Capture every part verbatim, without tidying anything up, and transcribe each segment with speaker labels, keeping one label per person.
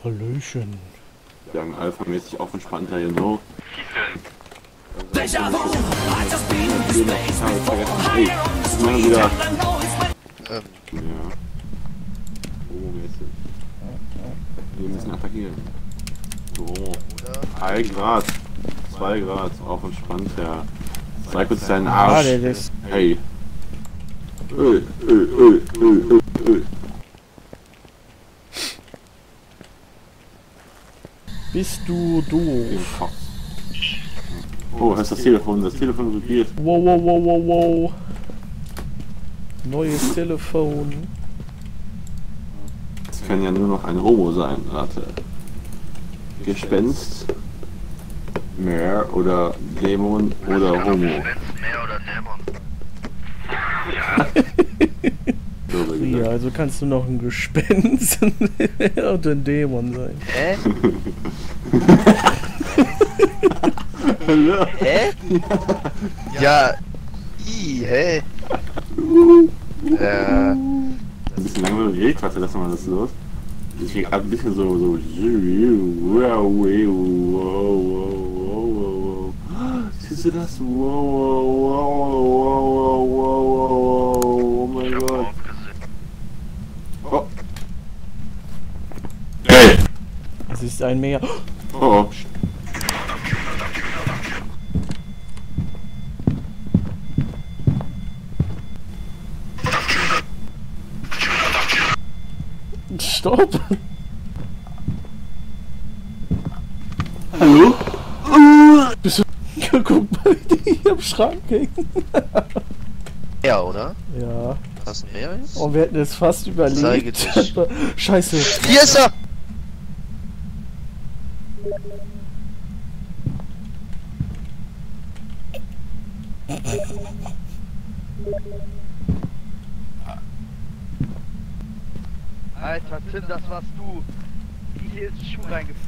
Speaker 1: Hallöchen.
Speaker 2: Wir haben alphamäßig auf entspannter hier no.
Speaker 3: Déjà vu, I just been in this space before.
Speaker 2: Hey, ich meine wieder.
Speaker 4: Ähm.
Speaker 2: Ja. Homo-mäßig. Wir müssen attackieren. So. ein Grad. zwei Grad. Auf entspannt, ja. Zeig uns deinen Arsch.
Speaker 1: Ah, der ist.
Speaker 2: Hey. Öl, Öl, Öl, Öl, Öl, Öl.
Speaker 1: Bist du doof?
Speaker 2: Oh, das ist das Telefon. Das Telefon vibriert.
Speaker 1: Wow, wow, wow, wow, wow. Neues Telefon.
Speaker 2: Es kann ja nur noch ein Homo sein, warte. Gespenst, mehr oder Dämon oder Homo.
Speaker 4: Mehr oder Dämon.
Speaker 2: So,
Speaker 1: Ja, also kannst du noch ein Gespenst und ein Dämon sein.
Speaker 4: Hä?
Speaker 2: Hallo?
Speaker 4: Hä? Ja. I, hä? Äh.
Speaker 2: Ein bisschen langweilig geredet, warte, lass mal das los. Ich krieg ein bisschen so, so. Siehst du das? Wow, wow, wow, wow, wow, wow, oh mein Gott. Oh. Hey!
Speaker 1: Es ist ein Meer.
Speaker 2: Oh.
Speaker 1: Stopp!
Speaker 2: Hallo?
Speaker 1: Bist du. Guck mal, die am Schrank hängen.
Speaker 4: Ja, oder?
Speaker 1: Ja.
Speaker 4: Hast du mehr jetzt?
Speaker 1: Und wir hätten es fast überlebt.
Speaker 4: Zeige dich.
Speaker 1: Scheiße.
Speaker 4: Hier ist er!
Speaker 5: Alter, Tim, das warst du. Wie hier ist die Schuhe reingefickt.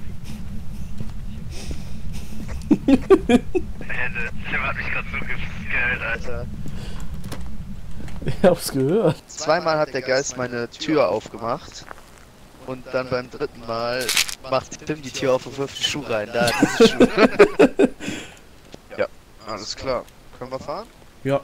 Speaker 4: Tim hat mich gerade so gescared, Alter.
Speaker 1: Ich hab's gehört.
Speaker 4: Zweimal hat der Geist meine Tür aufgemacht. Und dann beim dritten Mal macht Tim die Tür auf und wirft die Schuhe rein. Da hat diese Schuhe. Ja, alles klar. Können wir fahren?
Speaker 1: Ja.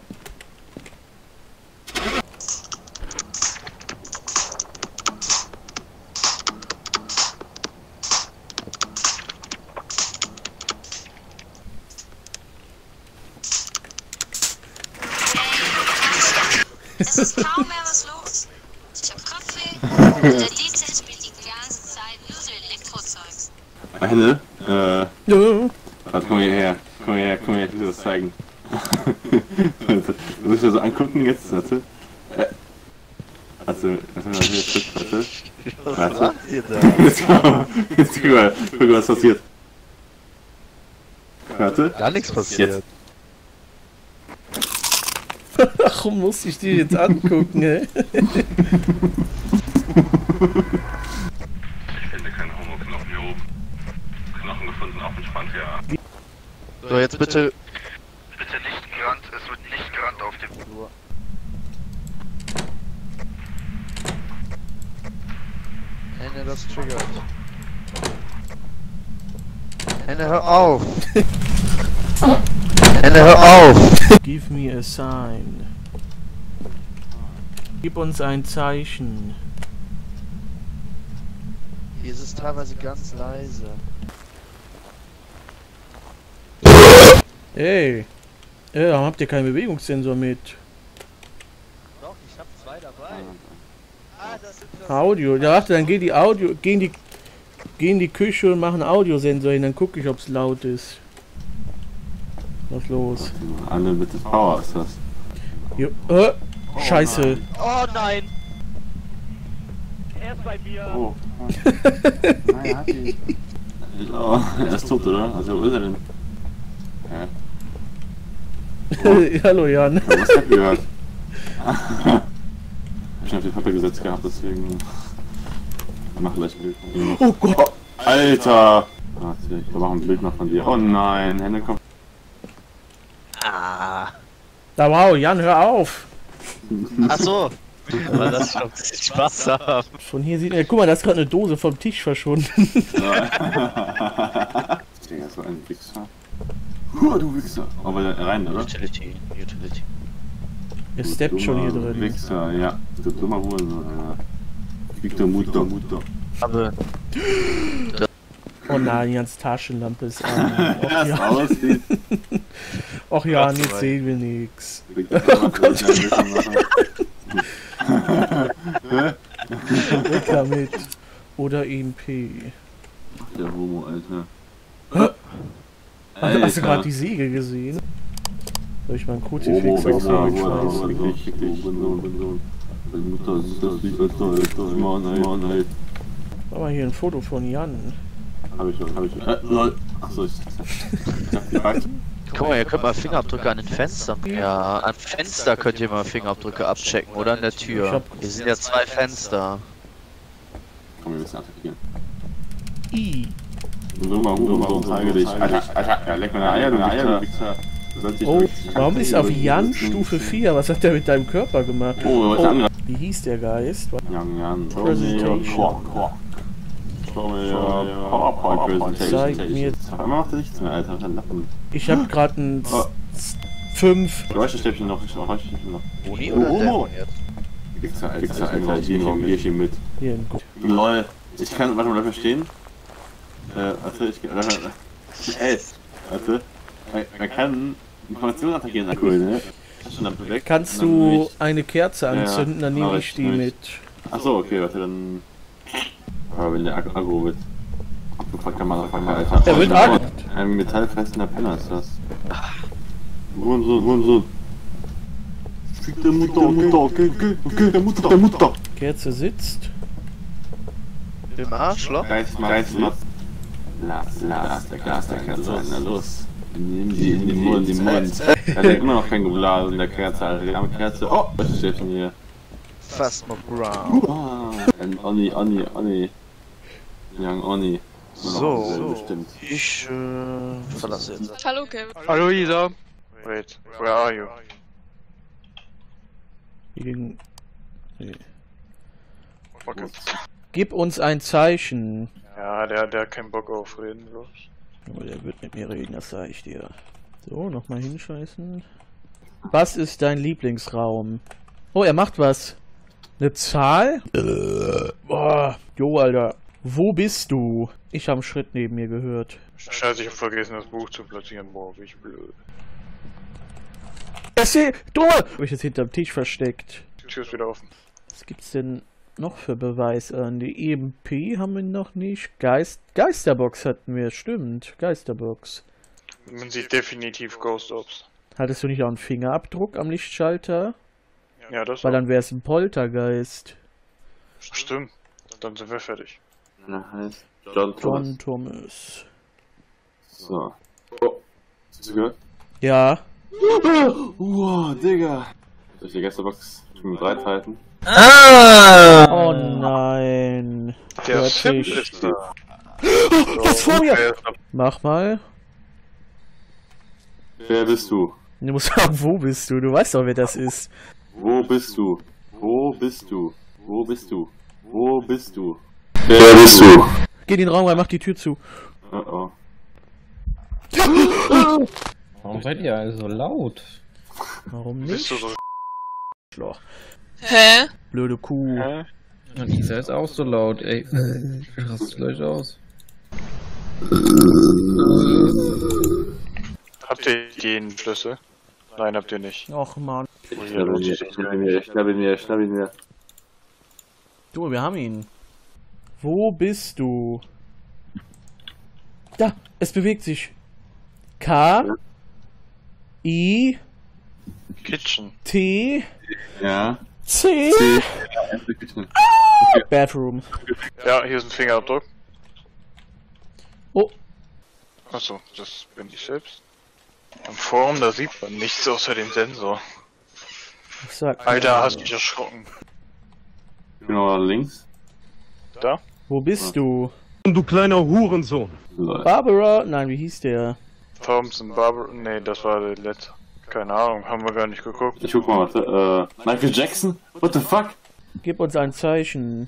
Speaker 6: Es ist kaum mehr was los. Ich hab Kaffee und der D J spielt die ganze Zeit nur so Elektrozeugs.
Speaker 2: Eine? Äh.
Speaker 1: Ja.
Speaker 2: Warte, komm hierher. Komm hierher, komm her, ich will dir das zeigen. Du musst dir so angucken jetzt, warte. Äh. Warte, warte, warte, jetzt, warte.
Speaker 4: Was
Speaker 2: Warte.
Speaker 4: macht ihr da?
Speaker 2: Jetzt komm, jetzt guck mal, guck mal, was passiert. Warte.
Speaker 4: Gar nichts passiert.
Speaker 1: Warum muss ich die jetzt angucken, ey?
Speaker 2: Ich finde keine Homo-Knochen hier oben. Knochen gefunden, auf entspannt, ja.
Speaker 4: So, jetzt bitte. Bitte nicht gerannt, es wird nicht gerannt auf dem Flur. Henne, das triggert. Henne, hör auf! Henne, hör auf!
Speaker 1: Give me a sign. Gib uns ein Zeichen.
Speaker 4: Hier ist es teilweise ganz leise.
Speaker 1: Ey. Äh, warum habt ihr keinen Bewegungssensor mit?
Speaker 5: Doch, ich hab zwei dabei. Ah, das sind das.
Speaker 1: Audio. Ja, warte, dann gehen die Audio. Gehen die. Gehen die Küche und machen Audiosensor hin, dann gucke ich, ob's laut ist. Was los?
Speaker 2: Unlimited Power ist das.
Speaker 1: Jo, äh, Scheiße.
Speaker 5: Oh nein! Er ist bei mir.
Speaker 2: Oh. Nein, hat die. Oh, er ist tot, oder? Also, wo ist er denn? Hä?
Speaker 1: Hallo Jan.
Speaker 2: Ja, was hat gehört? Ich hab auf die Pappe gesetzt gehabt, deswegen. Mach gleich ein Bild von ihm.
Speaker 1: Oh Gott.
Speaker 2: Oh, Alter! Warte, ich mach ein Bild noch von dir. Oh nein, Hände kommt.
Speaker 4: Ah.
Speaker 1: Da wow, Jan, hör auf.
Speaker 4: Ach so. Aber lass doch ein bisschen Spaß haben.
Speaker 1: Von hier sieht man, ja, guck mal, da ist gerade eine Dose vom Tisch verschwunden.
Speaker 2: Digga, so ein Wichser. Huh, du Wichser. Aber rein, oder?
Speaker 4: Utility, Utility.
Speaker 1: Er steppt schon hier drin.
Speaker 2: Wichser, ja. Du dummer Hurensohn, ja. Victor Mutter, Mutter.
Speaker 4: Aber.
Speaker 1: Oh nein, die ganze Taschenlampe ist an. Och
Speaker 2: Das
Speaker 1: ja,
Speaker 2: aussieht.
Speaker 1: Och, ja
Speaker 4: Gott sei
Speaker 1: jetzt
Speaker 4: Dank.
Speaker 1: sehen wir nix.
Speaker 2: Oh Gott,
Speaker 1: Weg damit. Oder E M P.
Speaker 2: der Homo, Alter.
Speaker 1: Ach, hast du gerade die Säge gesehen? Soll ich mal einen Kruzifix auf
Speaker 2: Wichser,
Speaker 1: den schmeißen?
Speaker 2: wirklich, wirklich. Meine Mutter sieht das nicht, Alter, Alter. Mann, ey, Mann, ey.
Speaker 1: Mach mal hier ein Foto von Jan.
Speaker 2: Hab ich schon, hab ich schon. Äh, lol. Achso, ich. Ich hab gefragt.
Speaker 4: Guck mal, ihr könnt mal Fingerabdrücke an den Fenstern. Ja, an Fenster könnt ihr mal Fingerabdrücke abchecken, oder an der
Speaker 1: Ich
Speaker 4: Tür.
Speaker 1: hab-
Speaker 4: Hier sind ja zwei Fenster.
Speaker 2: Komm, wir müssen attackieren.
Speaker 1: I.
Speaker 2: Dummer Hurensohn, zeige dich. Alter, Alter, ja, leck meine Eier, du Eier, du Wichser. Du sollst dich
Speaker 1: Oh,
Speaker 2: wirklich-
Speaker 1: warum ist auf Jan Stufe vier? Was hat der mit deinem Körper gemacht?
Speaker 2: Oh, was
Speaker 1: Oh,
Speaker 2: andere?
Speaker 1: wie hieß der Geist?
Speaker 2: Jan, Jan.
Speaker 1: Presentation.
Speaker 2: Quark, Quark. Schau mir ja PowerPoint
Speaker 1: Zeig
Speaker 2: Presentation.
Speaker 1: mir-
Speaker 2: Aber macht nichts mehr, Alter. Dann Lappen.
Speaker 1: Ich hab grad ein
Speaker 2: Oh.
Speaker 1: fünf.
Speaker 2: Geräuschestäbchen noch, Geräuschestäbchen noch.
Speaker 4: Uni
Speaker 2: Oh,
Speaker 4: oder
Speaker 2: oh.
Speaker 4: Dämon jetzt?
Speaker 2: Wichser, Alter, Wichser, Alter. Ich nehme noch ein Bierchen mit.
Speaker 1: Hier, ein Gut.
Speaker 2: Lol. Ich kann, warte mal, bleib mal stehen. Äh, warte, ich kann, ey, warte. Man, man kann Informationen attackieren, na cool, ne? Taschenlampe weg.
Speaker 1: Kannst
Speaker 2: Und dann
Speaker 1: du
Speaker 2: nicht-
Speaker 1: eine Kerze anzünden, dann
Speaker 2: Ja,
Speaker 1: nehme
Speaker 2: mach
Speaker 1: ich
Speaker 2: ich,
Speaker 1: die
Speaker 2: mach ich.
Speaker 1: mit.
Speaker 2: Achso, okay, warte, dann. Aber wenn der Ag- Agro wird. Abgefuckter Motherfucker, Alter.
Speaker 1: Der wird
Speaker 2: Alter,
Speaker 1: Agro.
Speaker 2: ein metallfressender Penner ist das. Hurensohn, Hurensohn. Fick der Mutter, Mutter, okay, okay, okay, der Mutter, der Mutter.
Speaker 1: Kerze sitzt.
Speaker 4: Im Arschloch?
Speaker 2: Geist, Geist, Geist. Lass, lass, der Gas, der Kerze, na los. Nimm sie in den Mund, in den Mund. Er hat immer noch kein Geblasen in der Kerze, Alter. Die arme Kerze. Oh, was steht denn hier?
Speaker 4: Phasmogram.
Speaker 2: Ah, ein Oni, Oni, Oni. Young Oni.
Speaker 4: So.
Speaker 2: Bestimmt.
Speaker 4: Ich äh, verlasse jetzt.
Speaker 6: Hallo Kevin.
Speaker 7: Hallo Isa. Wait, where are you?
Speaker 1: Gegen... Nee.
Speaker 7: Okay.
Speaker 1: Gib uns ein Zeichen.
Speaker 7: Ja, der, der hat keinen Bock auf reden, so.
Speaker 1: Oh, der wird mit mir reden, das sage ich dir. So, nochmal hinscheißen. Was ist dein Lieblingsraum? Oh, er macht was. Eine Zahl? Boah. Jo, Alter. Wo bist du? Ich habe einen Schritt neben mir gehört.
Speaker 7: Scheiße, ich hab vergessen, das Buch zu platzieren. Boah, wie ich blöd.
Speaker 1: Ich seh, du! Hab ich jetzt hinterm Tisch versteckt.
Speaker 7: Die Tür ist wieder offen.
Speaker 1: Was gibt's denn noch für Beweis an? Die E M P haben wir noch nicht. Geist, Geisterbox hatten wir, stimmt. Geisterbox.
Speaker 7: Man sieht definitiv Ghost Ops.
Speaker 1: Hattest du nicht auch einen Fingerabdruck am Lichtschalter?
Speaker 7: Ja, das
Speaker 1: Weil
Speaker 7: auch.
Speaker 1: dann wäre es ein Poltergeist.
Speaker 7: Stimmt. Dann sind wir fertig.
Speaker 2: Na, heißt John Thomas.
Speaker 1: John Thomas.
Speaker 2: So. Oh. Hast du gehört?
Speaker 1: Ja.
Speaker 2: Wow, Digga. Soll ich die Gästebox mit drei halten?
Speaker 1: Oh nein.
Speaker 7: Der
Speaker 1: Hört
Speaker 7: Sim
Speaker 1: sich-
Speaker 7: ist da.
Speaker 1: Das vor mir!
Speaker 7: Der ist da.
Speaker 1: Mach mal.
Speaker 2: Wer bist du?
Speaker 1: Du musst sagen, wo bist du? Du weißt doch, wer das ist.
Speaker 2: Wo bist du? Wo bist du? Wo bist du? Wo bist du? Wer bist du?
Speaker 1: Geh in den Raum rein, mach die Tür zu.
Speaker 2: Oh oh.
Speaker 8: Warum seid ihr alle so laut?
Speaker 1: Warum
Speaker 7: Bist du
Speaker 1: nicht?
Speaker 7: so?
Speaker 1: Schloch.
Speaker 6: Hä?
Speaker 1: Blöde Kuh.
Speaker 7: Hä?
Speaker 8: Und Isa ist auch so laut, ey. Ich raste gleich aus.
Speaker 7: Habt ihr den Schlüssel? Nein, habt ihr nicht.
Speaker 1: Och man.
Speaker 7: Oh,
Speaker 2: Ich
Speaker 7: hier,
Speaker 2: schnapp ihn mir, ich schnapp ihn mir, ich schnapp ihn mir, ich schnapp ihn mir.
Speaker 1: Du, wir haben ihn. Wo bist du? Da, es bewegt sich. K. I.
Speaker 7: Kitchen.
Speaker 1: T.
Speaker 2: Ja.
Speaker 1: C.
Speaker 2: C.
Speaker 1: Bathroom.
Speaker 7: Ja, hier ist ein Fingerabdruck.
Speaker 1: Oh.
Speaker 7: Achso, das bin ich selbst. Am Forum, da sieht man nichts außer dem Sensor.
Speaker 1: Ich sag.
Speaker 7: Alter, hast dich erschrocken.
Speaker 2: Genau, links.
Speaker 7: Da?
Speaker 1: Wo bist du?
Speaker 9: Du kleiner Hurensohn.
Speaker 2: Lol.
Speaker 1: Barbara? Nein, wie hieß der?
Speaker 7: Thompson, Barbara. Nee, das war der letzte. Keine Ahnung, haben wir gar nicht geguckt.
Speaker 2: Ich guck mal, warte, äh, Michael Jackson? What the fuck?
Speaker 1: Gib uns ein Zeichen.